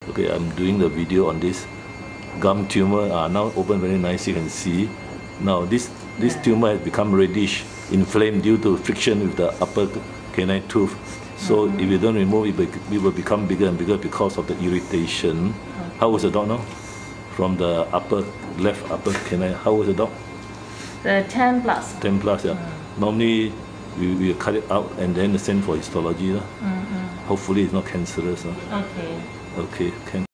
Okay, I'm doing the video on this gum tumor. Now open very nice, you can see. Now this tumor has become reddish, inflamed due to friction with the upper canine tooth. So if you don't remove it, it will become bigger and bigger because of the irritation. How was the dog now? From the left upper canine, how was the dog? The 10 plus. 10 plus, yeah. Normally we cut it out and then send for histology. Hopefully it's not cancerous. Okay. Okay,